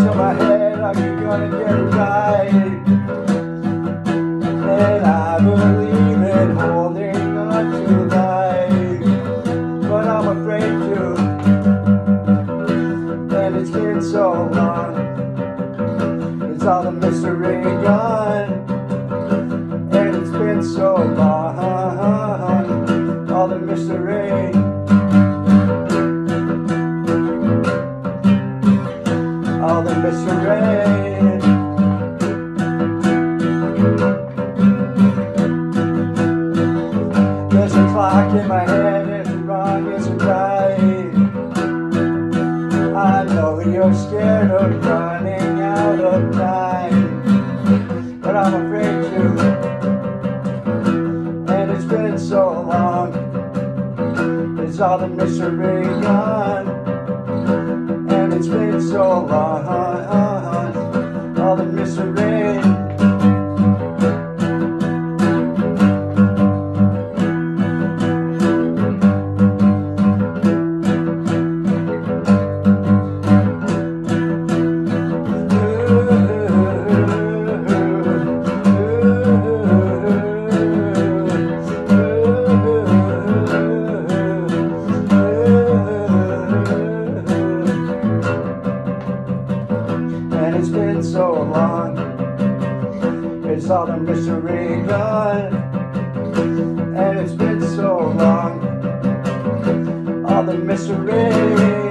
to my head like you're gonna get it right. And I believe in holding on to life, but I'm afraid to. And it's been so long, it's all the mystery gone. And it's been so long, all the mystery. All the mystery. There's a clock in my head, is it wrong, is it right? I know you're scared of running out of time, but I'm afraid to. And it's been so long, it's all the mystery gone. And it's been so long, all the mystery. And it's been so long, it's all the mystery gone. And it's been so long, all the mystery.